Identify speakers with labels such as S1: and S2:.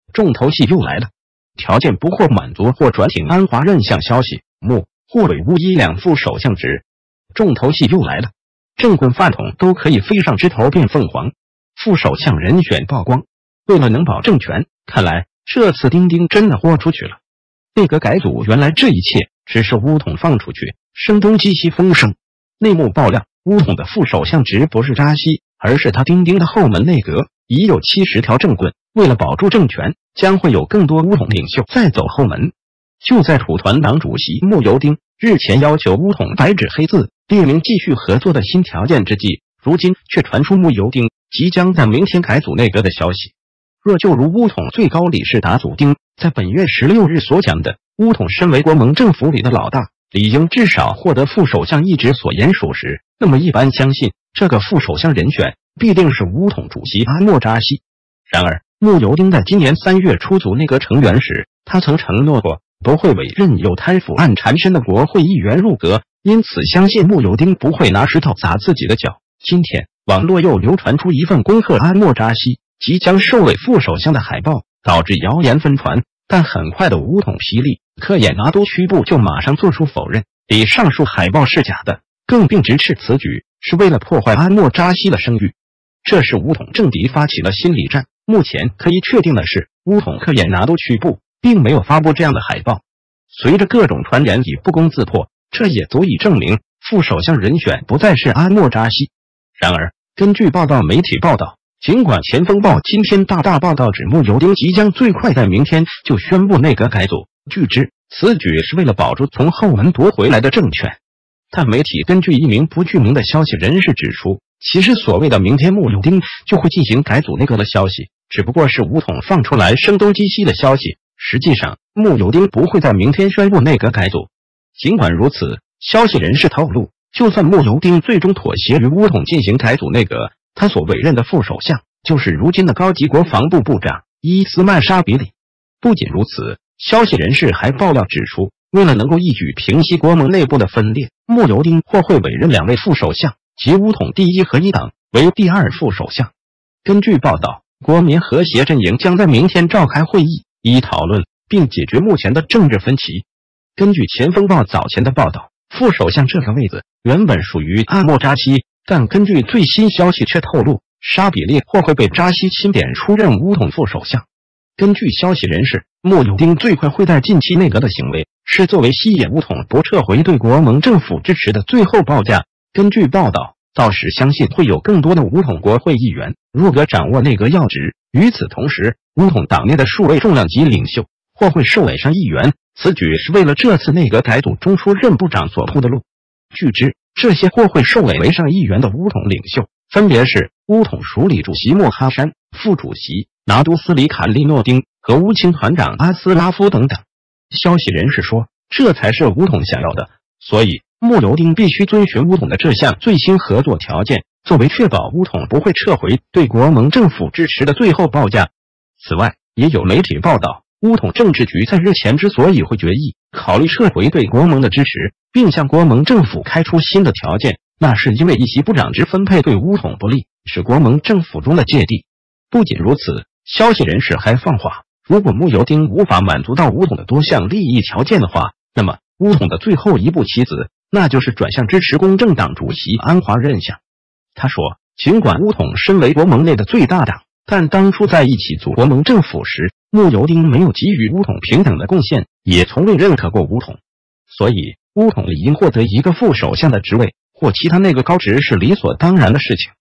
S1: 重头戏又来了，条件不获满足或转挺安华任相消息，穆、霍韦乌一两副首相职。重头戏又来了，政棍饭桶都可以飞上枝头变凤凰。副首相人选曝光，为了能保政权，看来这次丁丁真的豁出去了。内阁改组，原来这一切只是乌统放出去，声东击西风声。内幕爆料，乌统的副首相职不是扎西，而是他丁丁的后门内阁，已有70条政棍。为了保住政权，将会有更多乌统领袖再走后门。就在土团党主席慕尤丁日前要求乌统白纸黑字列明继续合作的新条件之际，如今却传出慕尤丁即将在明天改组内阁的消息。若就如乌统最高理事达祖丁在本月16日所讲的，乌统身为国盟政府里的老大，理应至少获得副首相一职所言属实，那么一般相信这个副首相人选必定是乌统主席阿莫扎西。然而慕尤丁在今年3月出组内阁成员时，他曾承诺过不会委任有贪腐案缠身的国会议员入阁，因此相信慕尤丁不会拿石头砸自己的脚。今天网络又流传出一份恭贺阿莫扎西即将受委副首相的海报，导致谣言纷传。但很快的乌统霹雳科也拿督区部就马上做出否认，比上述海报是假的，更并直斥此举是为了破坏阿莫扎西的声誉。这是乌统政敌发起了心理战。目前可以确定的是，乌统科也拿督区部并没有发布这样的海报。随着各种传言已不攻自破，这也足以证明副首相人选不再是阿莫扎西。然而根据报道媒体报道，尽管前锋报今天大报道指慕尤丁即将最快在明天就宣布内阁改组，据知此举是为了保住从后门夺回来的政权。但媒体根据一名不具名的消息人士指出，其实所谓的明天慕尤丁就会进行改组内阁的消息，只不过是乌统放出来声东击西的消息，实际上慕尤丁不会在明天宣布内阁改组。尽管如此，消息人士透露，就算慕尤丁最终妥协于乌统进行改组内阁，他所委任的副首相就是如今的高级国防部部长伊斯曼沙比里。不仅如此，消息人士还爆料指出，为了能够一举平息国盟内部的分裂，慕尤丁或会委任2位副首相，即乌统第一合一党为第2副首相。根据报道，国民和谐阵营将在明天召开会议，以讨论并解决目前的政治分歧。根据前锋报早前的报道，副首相这个位子原本属于阿莫扎西，但根据最新消息却透露，沙比利或会被扎西钦点出任乌统副首相。根据消息人士，慕尤丁最快会在近期内阁的行为是作为吸引乌统不撤回对国盟政府支持的最后报价。根据报道，到时相信会有更多的乌统国会议员入阁掌握内阁要职。与此同时，乌统党内的数位重量级领袖或会受委上议员，此举是为了这次内阁改组中出任部长所铺的路。据知，这些或会受委为上议员的乌统领袖分别是乌统署理主席莫哈山、副主席拿督斯里卡利诺丁和乌青团长阿斯拉夫等等。消息人士说，这才是乌统想要的，所以慕尤丁必须遵循乌统的这项最新合作条件，作为确保乌统不会撤回对国盟政府支持的最后报价。此外，也有媒体报道，乌统政治局在日前之所以会决议考虑撤回对国盟的支持，并向国盟政府开出新的条件，那是因为一席部长职分配对乌统不利，是国盟政府中的芥蒂。不仅如此，消息人士还放话，如果慕尤丁无法满足到乌统的多项利益条件的话，那么乌统的最后一步棋子，那就是转向支持公正党主席安华任相。他说，尽管乌统身为国盟内的最大党，但当初在一起组国盟政府时，慕尤丁没有给予乌统平等的贡献，也从未认可过乌统。所以乌统理应获得一个副首相的职位或其他内阁高职是理所当然的事情。